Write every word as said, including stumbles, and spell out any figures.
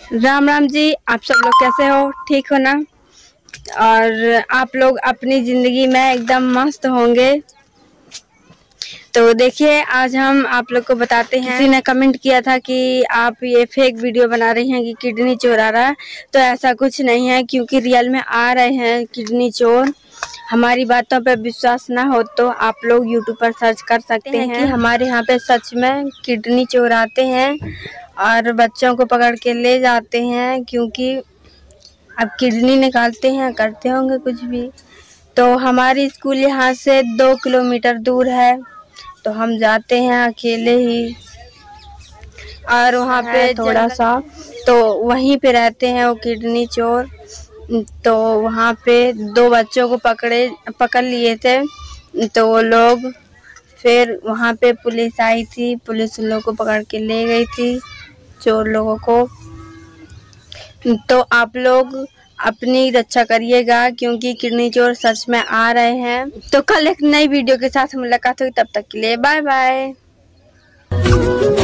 राम राम जी, आप सब लोग कैसे हो? ठीक हो ना? और आप लोग अपनी जिंदगी में एकदम मस्त होंगे। तो देखिए, आज हम आप लोग को बताते हैं। किसी ने कमेंट किया था कि आप ये फेक वीडियो बना रही हैं कि किडनी चोर आ रहा है। तो ऐसा कुछ नहीं है, क्योंकि रियल में आ रहे हैं किडनी चोर। हमारी बातों पे विश्वास ना हो तो आप लोग यूट्यूब पर सर्च कर सकते हैं कि हमारे यहाँ पे सच में किडनी चोर आते हैं और बच्चों को पकड़ के ले जाते हैं, क्योंकि अब किडनी निकालते हैं, करते होंगे कुछ भी। तो हमारी स्कूल यहाँ से दो किलोमीटर दूर है, तो हम जाते हैं अकेले ही। और वहाँ पे थोड़ा सा तो वहीं पे रहते हैं वो किडनी चोर। तो वहाँ पे दो बच्चों को पकड़े पकड़ लिए थे, तो वो लोग फिर वहाँ पे पुलिस आई थी, पुलिस उन लोगों को पकड़ के ले गई थी, चोर लोगों को। तो आप लोग अपनी रक्षा करिएगा, क्योंकि किडनी चोर सच में आ रहे हैं। तो कल एक नई वीडियो के साथ मुलाकात होगी, तब तक के लिए बाय बाय।